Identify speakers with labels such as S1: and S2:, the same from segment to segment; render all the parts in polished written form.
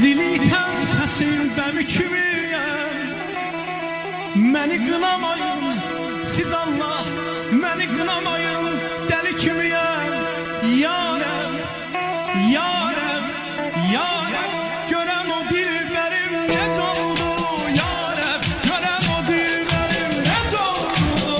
S1: Zilitem səsin bəmi kimiyəm. Məni qınamayın siz Allah, məni qınamayın dəli kimiyəm. Yarəm, yarəm, yarəm, görəm o dilbərim necə oldu. Yarəm, görəm o dilbərim necə oldu.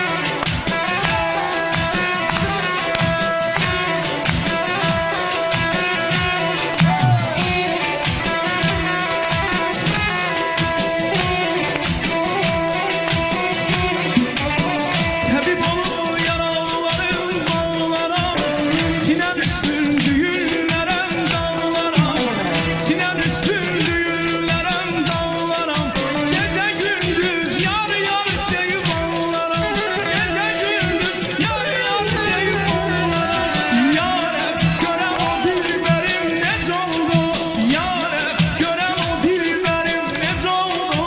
S1: Həbib olur yaralarım bağlara, sinəm üstün düğünlərəm dağlara, sinəm üstün düğünlərəm dağlara. Gecə gündüz yar yar deyib onlara, gecə gündüz yar yar deyib onlara. Yarəm, görəm o dilbərim necə oldu. Yarəm, görəm o dilbərim necə oldu.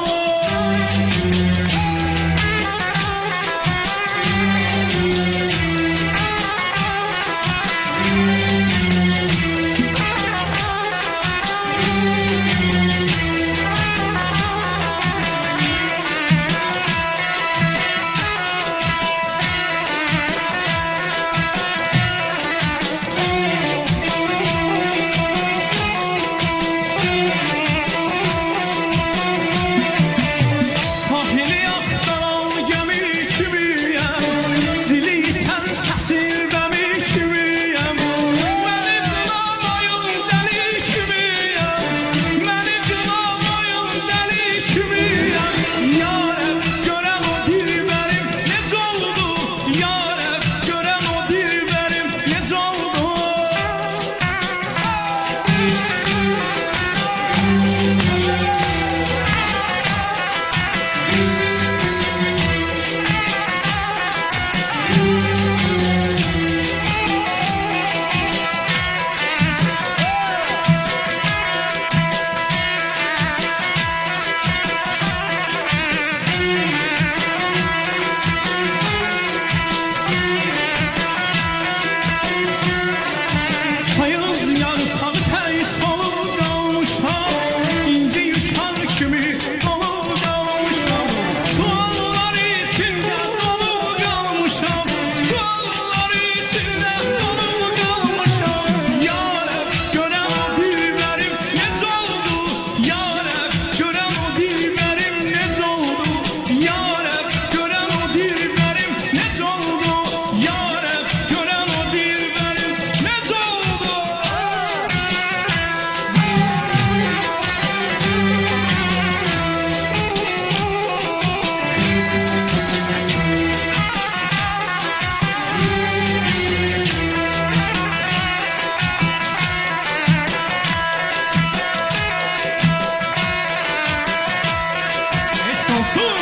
S1: Sahili axtaran gəmi kimiyəm. Zili itən səsin bəmi kimiyəm. Məni qınamayın dəli kimiyəm. Məni qınamayın dəli kimiyəm. Yarəm, görəm o dilbərim necə oldu. Yarəm, görəm o dilbərim necə oldu. Payız yarpağı tərs olub qalmışam, İnci yuşan kimi olub qalmışam. Suallar içində olub qalmışam, suallar içində olub qalmışam. Yarəm, görəm o dilbərim necə oldu. Yarəm, görəm o dilbərim necə oldu. Yarəm, görəm o dilbərim necə oldu. Yarəm, görəm o dilbərim necə oldu. Eşq olsun.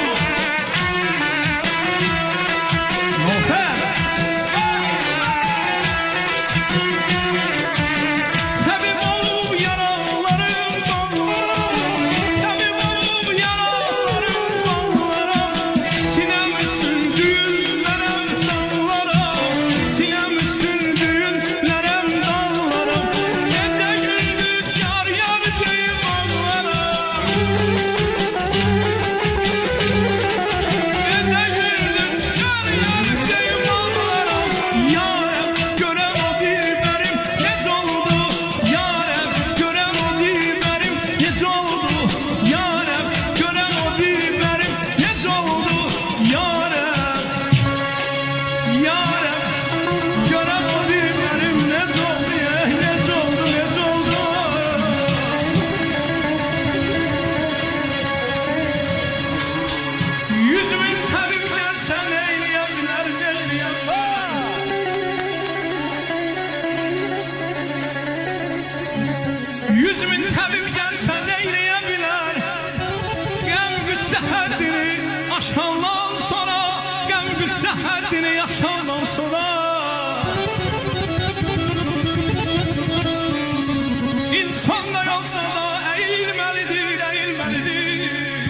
S1: Muhtar. Həbib olub yaralarım bağlara, həbib olub yaralarım bağlara. Sinəm üstün düğünlərəm dağlara, sinəm üstün düğünlərəm dağlara. Gecə gündüz yar yar deyib onlara. Gecə gündüz yar yar deyib onlara. Yarəm, görəm o dilbərim necə oldu. Yarəm, görəm o dilbərim necə oldu. Yarəm, görəm o dilbərim necə oldu. Yarəm, yarəm, görəm o dilbərim necə oldu. Necə oldu, necə oldu. Yüz min təbib gəlsə neyləyə bilər, neyləyə bilər. 100 min təbib gəlsə neyləyə bilər. Qəm qüssə həddini aşandan sonra, qəm qüssə həddini aşandan sonra. İnsan da yazsa da əyilməlidir, əyilməlidir.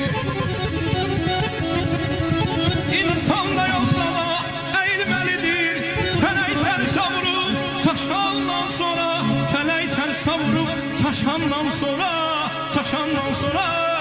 S1: İnsan da yazsa da əyilməlidir. Fələk tərsə vurub çaşandan sonra, fələk tərsə vurub çaşandan sonra. çaşandan sonra